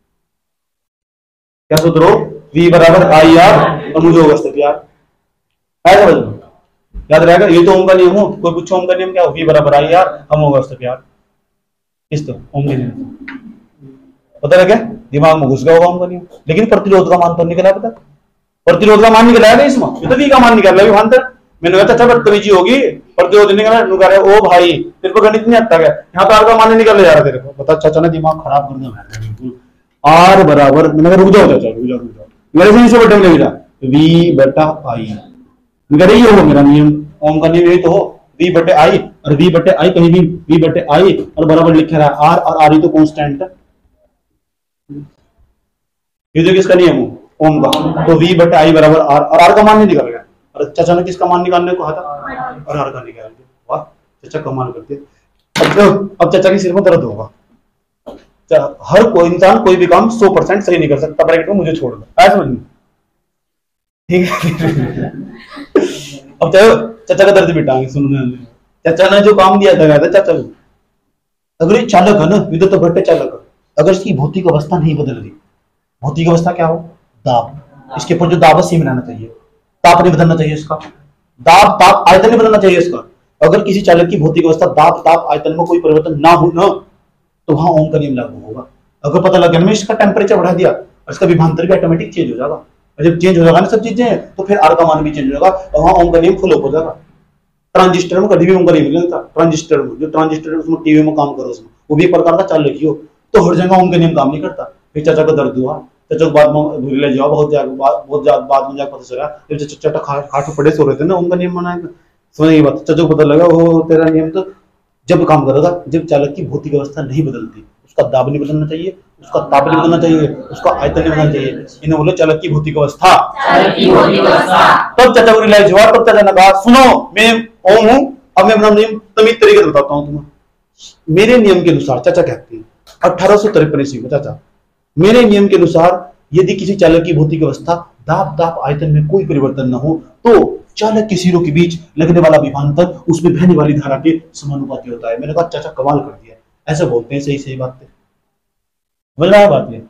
क्या सूत्र हो, v बराबर आई आर और मुझे अवस्था प्यार, ऐसा समझ लो, याद रहेगा। ये तो ओम का नियम हो, कोई पूछो ओम का नियम क्या हो, v बराबर आई आर हम अवस्था प्यार, इस तो ओम के नियम पता लगे, दिमाग में घुस गया होगा ओम का नियम। लेकिन प्रतिरोध का मान तो निकला, पता प्रतिरोध का मान निकला है इसमें, ये तो v का मान निकल रहा है विभवांतर। मैंने कहा अच्छा बदतमीजी होगी, प्रतिरोध निकला, कह रहे ओ भाई तेरे को गणित नहीं आता क्या, यहाँ तो आर का मान निकल जा रहा तेरे को, बता चाचा ने दिमाग खराब कर दिया बिल्कुल। आर बराबर, मैंने कहा रुक जाओ चाचा, रुक जाओ रुक जाओ, मेरे से इसे बटन ले जा, v बटा आई, ये होगा मेरा नियम, ओम का नियम यही तो हो, v बटे आई, और v बटे आई कहीं भी v बटे आई और बराबर लिखा रहा है आर, और आर ही तो कांस्टेंट है, ये जो किसका नियम हो ओम का, तो v बटे आई बराबर आर, और आर का मान नहीं निकल गया, और चाचा ने किसका मान निकालने को कहा था, और आर का निकाल दिया, वाह चाचा कमाल करते। अब अब चाचा के सिर में दर्द होगा, हर कोई इंसान कोई भी काम सौ परसेंट सही नहीं कर सकता, ब्रैकेट में मुझे छोड़ दो, ऐसा समझ में, ठीक है। अब चाचा का दर्द मिटाएंगे, सुनो, चाचा ने जो काम दिया था चाचा को, अगर ये चालक है ना विद्युत भट्टे चालक है, अगर इसकी भौतिक अवस्था नहीं बदल रही, भौतिक अवस्था क्या हो, दाब, इसके ऊपर जो दाब है सेम रहना चाहिए, ताप नहीं बदलना चाहिए इसका, दाब ताप आयतन नहीं बदलना चाहिए इसका। अगर किसी चालक की भौतिक अवस्था दाब ताप आयतन में कोई परिवर्तन ना हो ना, तो वहां ओम का नियम लागू होगा। अगर पता लग गया इसका टेम्परेचर बढ़ा दिया और इसका विभवांतर भी ऑटोमेटिक चेंज हो जाएगा, और जब चेंज हो जाएगा ना सब चीजें, तो फिर आर का मान भी चेंज हो जाएगा, और वहां ओम का नियम फुल हो जाएगा। ट्रांजिस्टर में कभी भी ओम का नियम नहीं लगता, ट्रांजिस्टर में जो ट्रांजिस्टर उसमें टीवी में काम करो, उसमें वो भी एक प्रकार का चालक ही हो, तो हर जगह ओम का नियम काम नहीं करता। फिर चाचा को दर्द हुआ, चाचा बाद में ले जाओ, बहुत बहुत बाद में जाकर पता चला, जब चाचा खाट पड़े सो रहे थे ना, ओम का नियम मनाएगा, समझ ये बात, चाचा को पता लगा वो तेरा नियम तो जब काम करेगा जब चालक की भौतिक अवस्था नहीं बदलती, उसका दाब नहीं बदलना चाहिए, उसका ताप नहीं बदलना चाहिए, उसका आयतन नहीं बदलना चाहिए, इन्हें बोलो चालक की भौतिक अवस्था। तब चाचा को रियलाइज हुआ, तब चाचा ने कहा सुनो मैं ओम हूं, अब मैं अपना नियम तमीज तरीके से बताता हूँ तुम्हें। मेरे नियम के अनुसार चाचा कहते हैं अठारह सौ तिरपन ईस्वी में, चाचा मेरे नियम के अनुसार यदि किसी चालक की भौतिक अवस्था दाब ताप आयतन में कोई परिवर्तन न हो, तो चालक के सिरों के बीच लगने वाला विभवांतर उसमें बहने वाली धारा के समानुपाती होता है। मैंने कहा चाचा कमाल कर दिया, ऐसे बोलते हैं, सही सही बात है, समझ रहा है बात ये।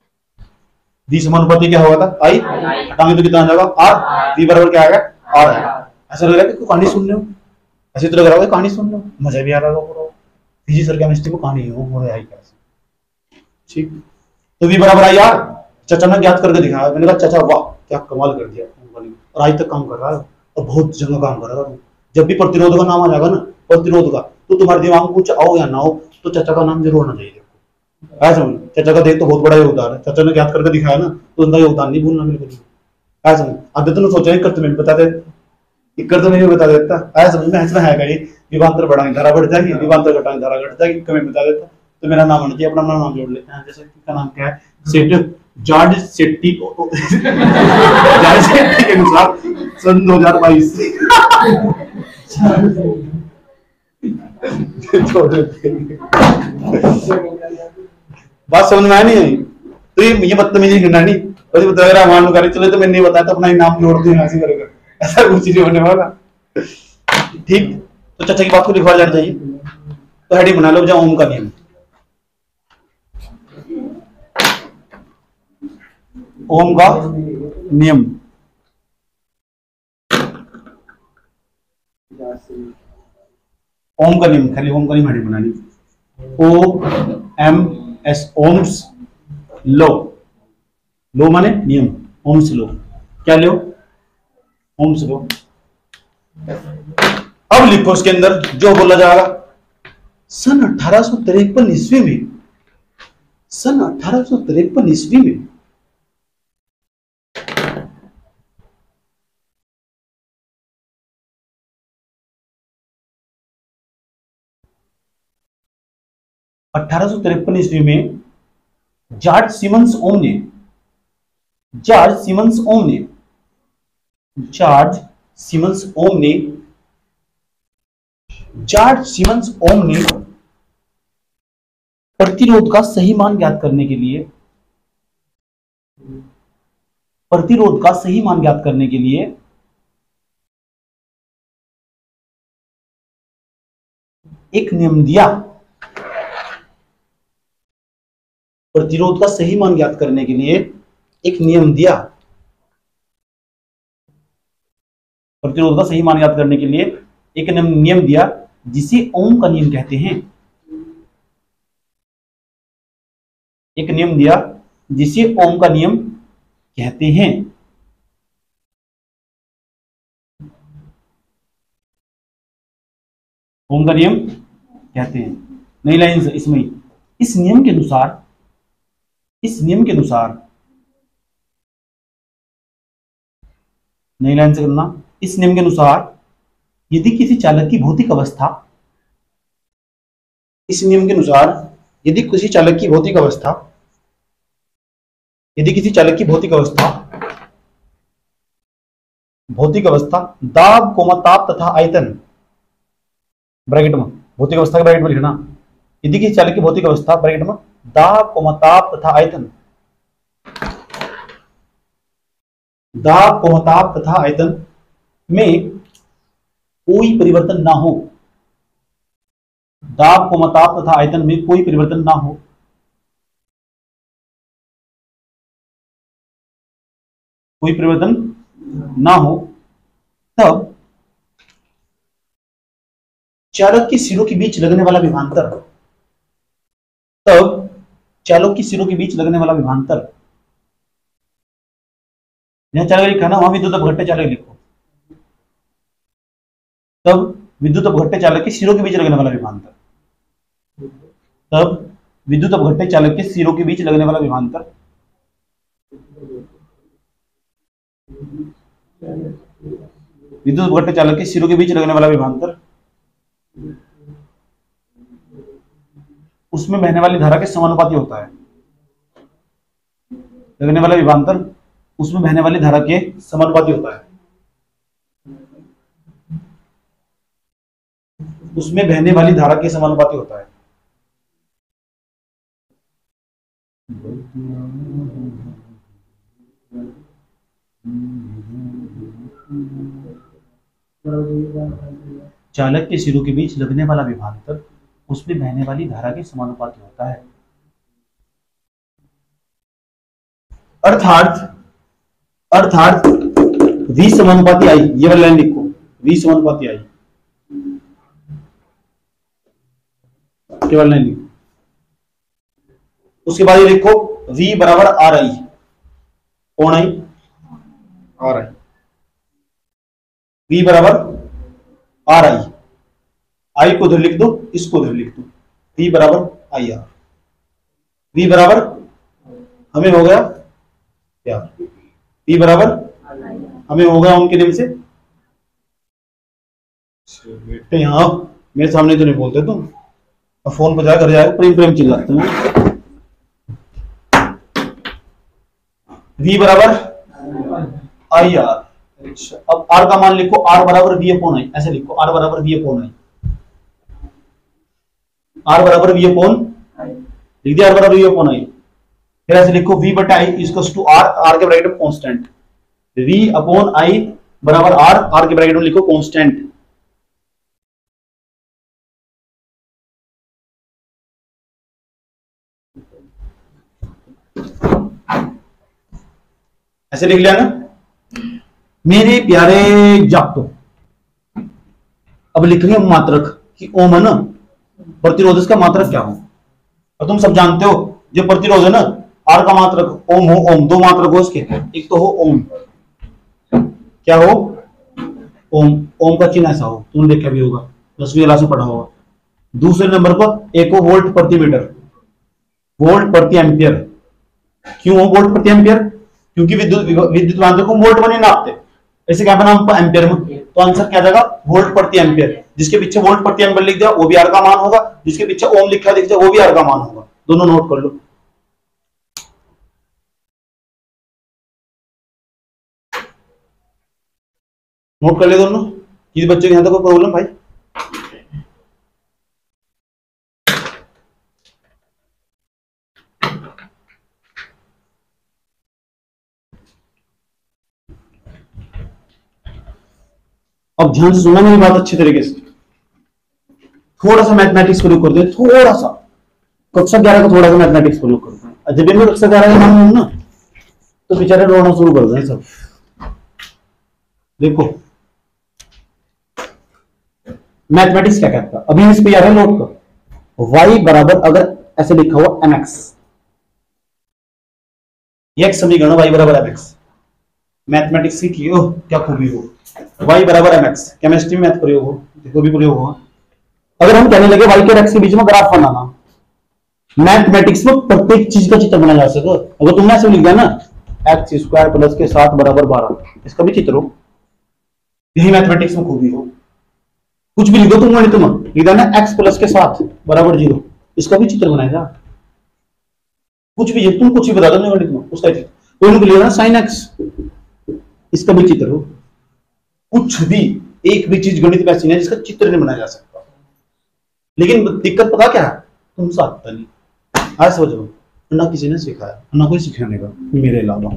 दी समानुपाती क्या होगा था, आई, हटाएंगे तो कितना आ जाएगा, आर, दी बराबर क्या आएगा, आर है। ऐसा लग रहा है कि कहानी सुन रहे हो, ऐसे तो लग रहा है कहानी सुन रहे हो, मजा भी आ रहा होगा, फिजिक्स और केमिस्ट्री को कहानी हो रहा है कैसे, ठीक। तो वी बराबर आई आर, चाचा ने ज्ञात करके दिखाया। मैंने कहा चाचा वाह क्या कमाल कर दिया, और आज तक काम कर रहा है और बहुत जगह काम कर रहा है। जब भी प्रतिरोध का नाम आ जाएगा ना, प्रतिरोध का, तो तुम्हारे दिमाग में कुछ आओ या ना हो तो चाचा का नाम जरूर आना चाहिए। ऐसा समझ, चाचा का देख तो बहुत बड़ा योगदान है, चाचा ने ज्ञात करके दिखाया ना, तो उनका योगदान नहीं भूलना बिल्कुल। ऐसा समझ, अब तो सोचा करते में बता दे, करते में बता देता। ऐसा समझ में ऐसा है कहीं विभांतर बढ़ाएंगे धारा बढ़ जाएगी, विभांतर घटाएंगे धारा घट जाएगी, कमेंट बता देता। तो मेरा नाम आना चाहिए, अपना नाम जोड़ लेते हैं। जैसे का नाम क्या है, सेठ जॉर्ज शेट्टी जॉर्ज शेट्टी के अनुसार सन दो हजार बाईस बात समझ में आई नहीं आई तो ये ये बदतमीजी करना नहीं, और ये बता रहा मान कर चले तो मैंने नहीं बताया तो अपना ही नाम जोड़ दिया ऐसे करेगा, ऐसा कुछ चीजें होने वाला। ठीक, तो चाचा की बात को लिखवा जाना चाहिए। तो हेडिंग बना लो, जाओ ओम का नियम। ओम का नियम, ओम का नियम, खाली ओम का नियम हेडिंग बनानी। O M S, Ohm's law, law माने नियम, ओम्स लो, क्या लो, ओम्स लो। अब लिखो इसके अंदर जो बोला जाएगा। सन अठारह सौ तिरपन ईस्वी में, सन अठारह सौ तिरपन ईस्वी में अठारह सौ तिरपन ईस्वी में जॉर्ज सिमन्स ओम ने, जॉर्ज सिमन्स ओम ने, जॉर्ज सिमन्स ओम ने, जॉर्ज सिमन्स ओम ने प्रतिरोध का सही मान ज्ञात करने के लिए, प्रतिरोध का सही मान ज्ञात करने के लिए एक नियम दिया। प्रतिरोध का सही मान ज्ञात करने के लिए एक नियम दिया। प्रतिरोध का सही मान ज्ञात करने के लिए एक नियम दिया जिसे ओम का नियम कहते हैं। एक नियम दिया जिसे ओम का नियम कहते हैं। ओम का नियम कहते हैं। नई लाइन इसमें, इस नियम के अनुसार, इस नियम के अनुसार, नई लाइन से करना, इस नियम के अनुसार यदि किसी चालक की भौतिक अवस्था, इस नियम के अनुसार यदि किसी चालक की भौतिक अवस्था, यदि किसी चालक की भौतिक अवस्था, भौतिक अवस्था दाब कोमा ताप तथा आयतन, ब्रैकेट में भौतिक अवस्था के ब्रैकेट में लिखना, यदि किसी चालक की भौतिक अवस्था ब्रैकेट में दाब कोमा ताप तथा आयतन, दाब कोमा ताप तथा आयतन में कोई परिवर्तन ना हो, दाब कोमा ताप तथा आयतन में कोई परिवर्तन ना हो, कोई परिवर्तन ना हो, तब चालक के सिरों के बीच लगने वाला विभवांतर, तब चालक के सिरों के बीच लगने वाला विभवांतर, यहां चालक लिखा ना, वहां विद्युत अपघट्य चालक लिखो, तब विद्युत अपघट्य चालक के सिरों के बीच लगने वाला विभवांतर, तब विद्युत अपघट्य चालक के सिरों के बीच लगने वाला विभवांतर, विद्युत अपघट्य चालक के सिरों के बीच लगने वाला विभवांतर, उसमें बहने वाली धारा के समानुपाती होता है। लगने वाला विभवांतर उसमें बहने वाली धारा के समानुपाती होता है, उसमें बहने वाली धारा के समानुपाती होता है। चालक के सिरों के बीच लगने वाला विभवांतर उसमें बहने वाली धारा के समानुपाती होता है। अर्थात अर्थात V समानुपाती आई, ये वाली लाइन लिखो, V समानुपाती आई, केवल लाइन लिखो। उसके बाद ये लिखो V बराबर आर आई, कौन आई आर आई, V बराबर आर आई, आई को उधर लिख दो, इसको उधर लिख दो, V बराबर आई आर, V बराबर हमें हो गया क्या, V बराबर हमें हो गया उनके नेम से। बेटे यहाँ मेरे सामने तो नहीं बोलते तुम, अब फोन बजा कर जाएगा, प्रेम प्रेम चिल्लाते हैं। V बराबर आई आर, अच्छा अब R का मान लिखो, R बराबर V अपॉन आई, ऐसे लिखो R बराबर V अपॉन आई, R बराबर V अपॉन लिख दिया, R बराबर V अपॉन आई, फिर ऐसे लिखो V बटा I equals to R, R के ब्रैकेट में कांस्टेंट, V अपॉन आई बराबर R, R के ब्रैकेट में लिखो कांस्टेंट, ऐसे लिख लिया ना मेरे प्यारे जागतो। अब लिख रहे हैं मात्रक कि ओम है ना, प्रतिरोधक का मात्रक क्या हो, और तुम सब जानते हो जो प्रतिरोध है ना, आर का मात्रक ओम हो, ओम दो मात्रक हो उसके, एक तो हो ओम, क्या हो ओम, ओम का चिन्ह ऐसा हो, तुमने देखा भी होगा दसवीं क्लास में पढ़ा होगा। दूसरे नंबर पर एक हो वोल्ट प्रति मीटर, वोल्ट प्रति एम्पियर, क्यों हो वोल्ट प्रति एम्पियर, क्योंकि विद्युत विद्युत मात्रक को वोल्ट में नहीं नापते, ऐसे क्या बना हमको एम्पियर में, तो आंसर क्या जाएगा वोल्ट प्रति एम्पियर, जिसके पीछे वोल्ट प्रति एम्पियर लिख दिया वो भी आर का मान होगा, जिसके पीछे ओम लिखा दिख जाए वो भी आर का मान होगा, दोनों नोट कर लो। नोट कर ले दोनों, किसी बच्चे के यहां तक कोई प्रॉब्लम भाई? अब ध्यान से सुनना मेरी बात अच्छी तरीके से, थोड़ा सा मैथमेटिक्स प्रयोग कर दे, थोड़ा सा कक्षा ग्यारह का थोड़ा सा मैथमेटिक्स प्रयोग कर दे, जब इनको कक्षा ग्यारह का नाम ना तो बेचारे रोना शुरू कर दें सब। देखो मैथमेटिक्स क्या कहता है, अभी इस पे यार नोट कर, y बराबर अगर ऐसे लिखा हुआ एम एक्स, ये एक समीकरण y बराबर एम एक्स, मैथमेटिक्स की की हो क्या खूबी हो, y बराबर एम एक्स, केमिस्ट्री में मैथ प्रयोग हो, देखो भी प्रयोग होगा। अगर हम कहने लगे y के x के बीच में ग्राफ बनाना, मैथमेटिक्स में प्रत्येक चीज का चित्र बनाया जा सके, अगर तुमने ऐसे लिख दिया ना एक्स स्क्वायर प्लस के सात बराबर बारह, इसका भी चित्र हो, यही मैथमेटिक्स में खूबी हो। कुछ भी लिखो तुम गणित में, लिख देना एक्स प्लस के सात बराबर जीरो, इसका भी चित्र बनाएगा। कुछ भी तुम कुछ भी बता दो गणित में उसका चित्र, तो इनको लिखना साइन एक्स, इसका भी चित्र हो। कुछ भी एक भी चीज गणित में ऐसी है जिसका चित्र नहीं बनाया जा सकता, लेकिन दिक्कत पता क्या है, तुमसे आता नहीं, आज समझो ना किसी ने सिखाया ना कोई सिखाने का मेरे अलावा।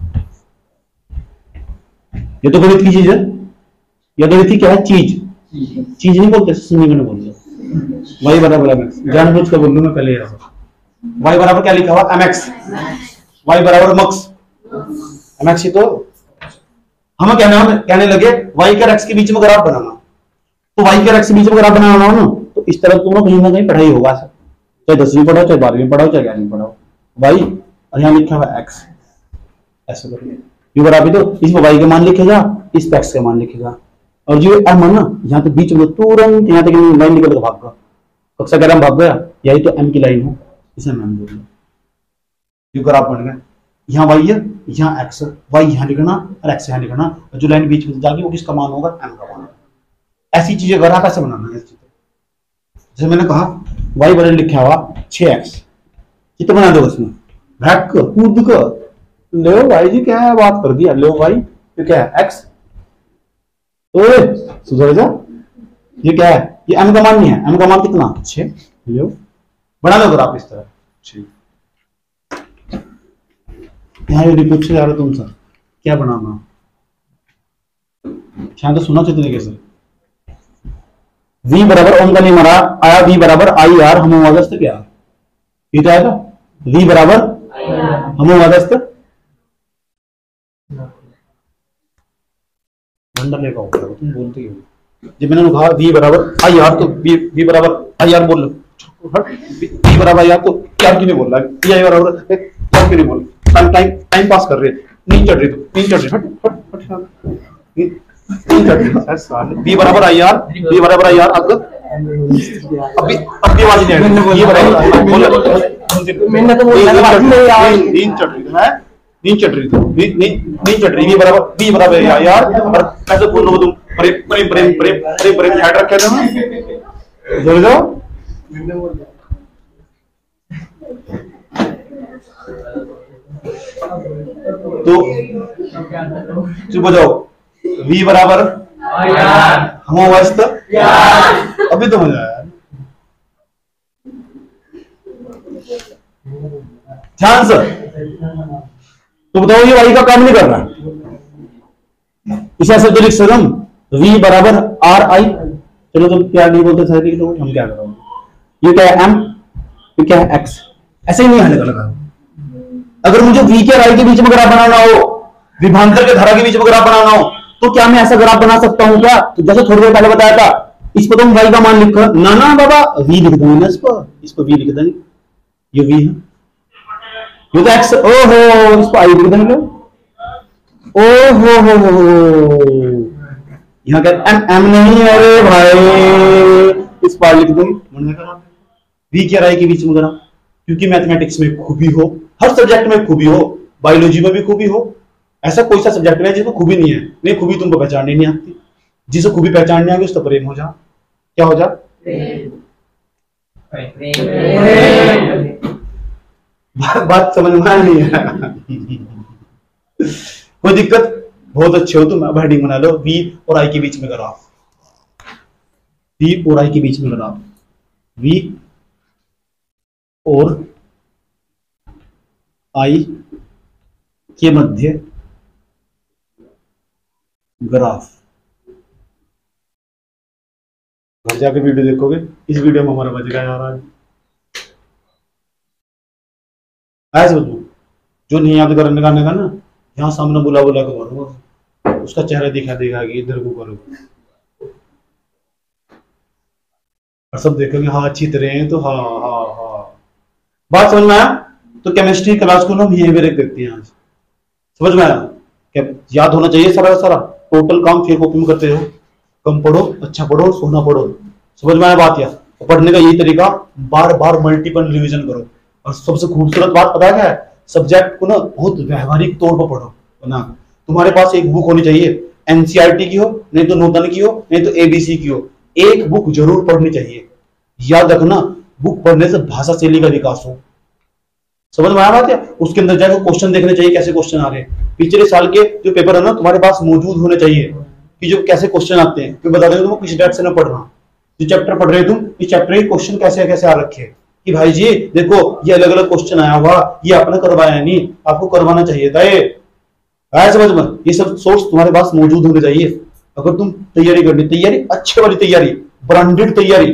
ये तो गणित की चीज है, या गणित की क्या है चीज, चीज नहीं बोलते, समीकरण बोलते। वाई बराबर एम एक्स, जानबूझ कर बोल लूं मैं पहले, वाई बराबर क्या लिखा हुआ एम एक्स, वाई बराबर मक्स एम एक्स। ही तो हम कहने कहने लगे वाई के एक्स के बीच में ग्राफ बनाना, तो वाई के एक्स के बीच में ग्राफ बनाना हो ना, तो इस तरह तुम कहीं ना कहीं पढ़ाई होगा, चाहे दसवीं पढ़ाओ, चाहे बारहवीं पढ़ाओ, चाहे ग्यारहवीं पढ़ाओ, वाई और यहाँ लिखा हुआ एक्स, ऐसे करिए यू बराबर, तो इसमें वाई के मान लिखेगा, इस पे एक्स के मान लिखेगा, और जो एम है ना यहाँ तो बीच में तुरंत यहाँ तक लाइन निकल कर भाग गया, कक्षा ग्यारह में भाग गया, यही तो एम की लाइन हो, इसे मैम बोल रहे, यू ग्राफ बन गया, यहाँ वाई है यहाँ एक्स, वाई यहाँ लिखना और एक्स यहाँ लिखना, और जो लाइन बीच में जाएगी वो किसका मान होगा, एम का मान। ऐसी चीजें अगर आप ऐसे बनाना है, जैसे मैंने कहा वाई बराबर लिखा हुआ छह एक्स, कितना बना दो उसमें भैक कूद कर, लो भाई जी क्या है बात कर दिया, लो भाई ये क्या है एक्स, तो सुधर जा, ये क्या है, ये एम का मान नहीं है, एम का मान कितना छह, लो बना लो अगर आप इस तरह छह। यहाँ यदि पूछ जा रहा तुमसे क्या बनाना, शायद तो सुना चाहिए तरीके से, v बराबर ओम का नहीं मरा आया, v बराबर आई आर हम वादस्त क्या, ये तो आया था v बराबर हम वादस्त भंडा लेगा होगा, तुम बोलते हो जब मैंने कहा v बराबर आई आर, तो v v बराबर आई आर बोल लो, v बराबर आई आर, तो क्या क्यों नहीं बोल रहा है, आई बराबर क्या क्यों नहीं बोल, टाइम टाइम टाइम पास कर रहे, नींद चढ़ रही तू, नींद चढ़ रही, हट हट हट, नींद चढ़ रही साले। बी बराबर आई आर, बी बराबर आई आर। अब अभी अभी आवाज नहीं आ रही, ये बराबर बोल। मैंने तो बोला नहीं यार, नींद चढ़ रही है, नींद चढ़ रही थी, नींद नींद नींद चढ़ रही। बी बराबर बी बराबर आई आर। और कैसे बोल रहे हो तुम? प्रेम प्रेम प्रेम प्रेम प्रेम प्रेम हेड रखे थे ना, जोड़ जाओ। तो चुप हो जाओ। V बराबर हम वास्त अभी तो मजा आया। ध्यान से तो बताओ, ये वाई का काम नहीं कर रहा। इसे ऐसे तो लिख सकते हम, V बराबर आर आई। चलो तो क्या नहीं बोलते सारे लोग, हम क्या करोगे? ये क्या है M, ये क्या है X। ऐसे ही नहीं आने लगा। अगर मुझे V के और I के बीच में ग्राफ बनाना हो, विभवांतर के धारा के बीच में ग्राफ बनाना हो, तो क्या मैं ऐसा ग्राफ बना सकता हूं क्या? तो जैसे थोड़ी देर पहले बताया था, इस पर तुम y का मान लिखो ना, ना बाबा v लिख देंगे ना, इस पर इस पर v लिख देंगे, ये v है, ये तो x, ओहो इस पर i लिख देंगे, ओहो हो हो यहाँ क्या m m नहीं, अरे भाई इस पर लिख देंगे। v के और i के बीच में ग्राफ, क्योंकि मैथमेटिक्स में खूबी हो, हर सब्जेक्ट में खूबी हो, बायोलॉजी में भी खूबी हो, ऐसा कोई सा सब्जेक्ट नहीं जिसमें खूबी नहीं है। नहीं, खूबी तुमको पहचाननी नहीं आती, जिसे खूबी पहचानने आगे उसका प्रेम हो जा। क्या हो जा? बात, बात समझ में नहीं है। कोई दिक्कत? बहुत अच्छे हो तुम, अब हेडिंग बना लो, V और I के बीच में ग्राफ, V और I के बीच में ग्राफ, V और I के मध्य ग्राफ। घर जाके वीडियो देखोगे, इस वीडियो में हमारा बच गया यार आज। ऐसे बताओ, जो नहीं याद करने का ना, यहाँ सामने बुला बुला के करो, उसका चेहरा दिखा देगा कि इधर को करो, और सब देखेंगे हाँ अच्छी तरह हैं, तो हाँ हाँ हाँ बात समझ में आया? तो केमिस्ट्री क्लास को हम यहीं पे रख देते हैं आज, समझ में आया? क्या याद होना चाहिए सारा सारा टोटल काम फिर कॉपी में करते हो, कम पढ़ो, अच्छा पढ़ो, सोना पढ़ो। समझ में आया बात? या पढ़ने का यही तरीका, बार बार मल्टीपल रिवीजन करो। और सबसे खूबसूरत बात पता क्या है? सब्जेक्ट को ना बहुत व्यवहारिक तौर पर पढ़ो ना। तुम्हारे पास एक बुक होनी चाहिए, एनसीईआरटी की हो, नहीं तो नूतन की हो, नहीं तो एबीसी की हो, एक बुक जरूर पढ़नी चाहिए। याद रखना, बुक पढ़ने से भाषा शैली का विकास हो। समझ में आया बात? है उसके अंदर जाकर क्वेश्चन देखने चाहिए, कैसे क्वेश्चन आ रहे हैं। पिछले साल के जो पेपर है ना, तुम्हारे पास मौजूद होने चाहिए कि जो कैसे क्वेश्चन आते हैं। फिर बता देंगे तुम किस डायरेक्शन में पढ़ना, जो चैप्टर पढ़ रहे हो तुम, इस चैप्टर के क्वेश्चन कैसे कैसे आ रखे हैं कि भाई जी देखो ये अलग अलग क्वेश्चन आया हुआ, ये आपने करवाया नहीं, आपको करवाना चाहिए था। ये आया समझ में? ये सब सोर्स तुम्हारे पास मौजूद होने चाहिए। अगर तुम तैयारी करनी, तैयारी अच्छे वाली तैयारी, ब्रांडेड तैयारी,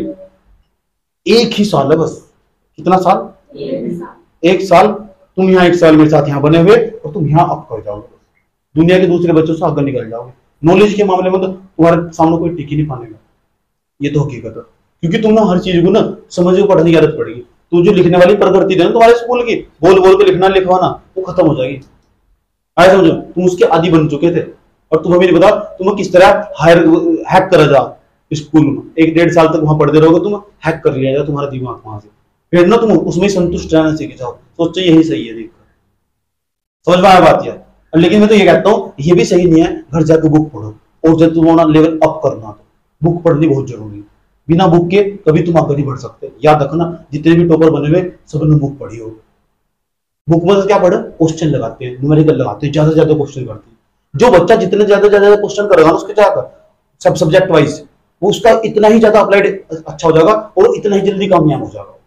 एक ही साल है बस। कितना साल? एक साल। तुम यहाँ एक साल मेरे साथ यहाँ बने हुए और तुम यहाँ अप कर जाओगे, दुनिया के दूसरे बच्चों से आगे निकल जाओगे। नॉलेज के मामले में तो तुम्हारे सामने कोई टिक ही नहीं पानेगा, ये तो हकीकत है। क्योंकि तुम ना हर चीज को ना समझ को पढ़ने की आदत पड़ेगी। तुम जो लिखने वाली प्रकृति है तुम्हारे स्कूल की, बोल बोल के लिखना लिखवाना, वो खत्म हो जाएगी। आए समझो, तुम उसके आदी बन चुके थे और तुम्हें भी नहीं पता तुम्हें किस तरह हायर हैक करा जा स्कूल में। एक डेढ़ साल तक वहां पढ़ते रहोगे, तुम हैक कर लिया जाए तुम्हारा दिमाग वहां से, फिर ना तुम उसमें संतुष्ट रहना सीख जाओ, सोचो यही सही है। देखो समझ में आया बात यार? लेकिन मैं तो ये कहता हूँ ये भी सही नहीं है, घर जाकर बुक पढ़ो, और जब तुम लेवल अप करना तो बुक पढ़नी बहुत जरूरी है। बिना बुक के कभी तुम आगे नहीं बढ़ सकते। याद रखना, जितने भी टॉपर बने हुए सबने बुक पढ़ी हो। बुक में क्या पढ़े? क्वेश्चन लगाते हैं, न्यूमेरिकल लगाते हैं, ज्यादा से ज्यादा क्वेश्चन करते हैं। जो बच्चा जितने ज्यादा ज्यादा क्वेश्चन करेगा उसके क्या कर सब सब्जेक्ट वाइज, वो उसका इतना ही ज्यादा अप्लाइड अच्छा हो जाएगा और इतना ही जल्दी कामयाब हो जाएगा।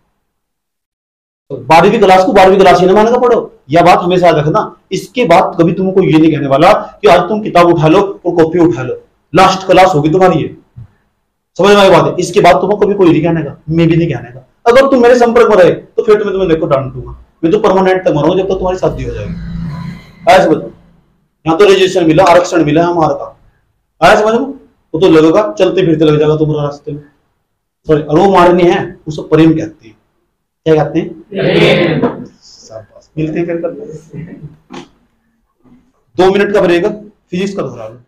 तो बारहवीं क्लास को बारहवीं क्लास ही ना मानेगा पढ़ो, यह बात हमेशा याद रखना। इसके बाद कभी तुमको ये नहीं कहने वाला कि आज तुम किताब उठा लो और कॉपी उठा लो, लास्ट क्लास होगी तुम्हारी ये। समझ में आई बात है? इसके बाद तुमको कभी कोई नहीं कहने का, मैं भी नहीं कहने का। अगर तुम मेरे संपर्क में रहे तो फिर तुम्हें तुम्हें देखो डांटूंगा, मैं तो परमानेंट तक मरूंगा जब तक तुम्हारी शादी हो जाएगी। आया समझ? यहाँ तो रजिस्ट्रेशन मिला, आरक्षण मिला है हमारे का। आया समझ में? वो तो लगेगा चलते फिरते लग जाएगा तुम्हारा रास्ते में। सॉरी, और वो मारनी है उसको प्रेम कहते हैं। क्या कहते हैं? मिलते हैं फिर। दो मिनट का ब्रेक, फिजिक्स का दोहरा लो।